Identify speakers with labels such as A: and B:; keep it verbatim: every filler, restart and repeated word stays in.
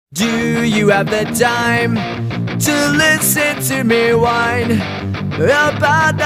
A: Do you have the time to listen to me whine about